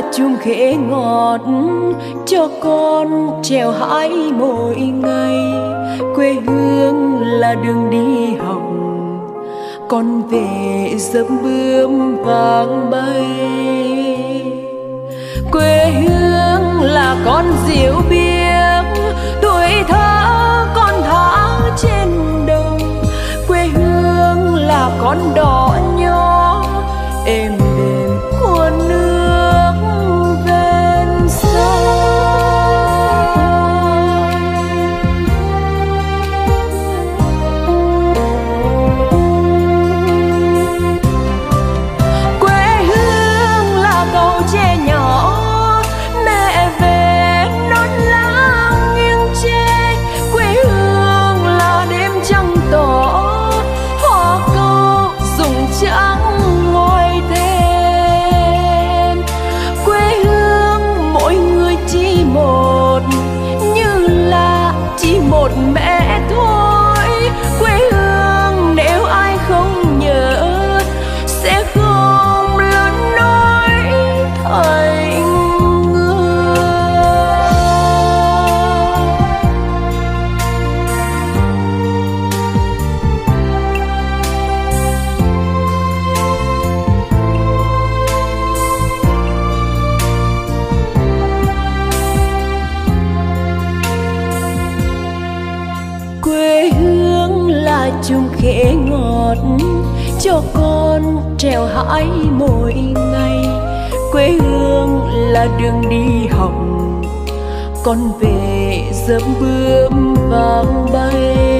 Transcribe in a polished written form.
chum khế ngọt cho con trèo hái mỗi ngày. Quê hương là đường đi học, con về giấc bướm vàng bay. Quê hương là con diều biếc, tuổi thơ con thả trên đồng. Quê hương là con đỏ nhỏ, êm đềm của nước ven sông. Quê hương là cầu tre nhỏ, mẹ về non lá nghiêng tre. Quê hương là đêm trăng tỏ, hoa câu dùng trắng ngồi thềm. Quê hương mỗi người chỉ một, như là chỉ một mẹ thôi. Quê hương nếu ai không nhớ sẽ không lớn nổi thành người. Quê hương là chum khế ngọt cho con trèo hái mỗi ngày. Quê hương là đường đi học, con về giấc bướm vàng bay.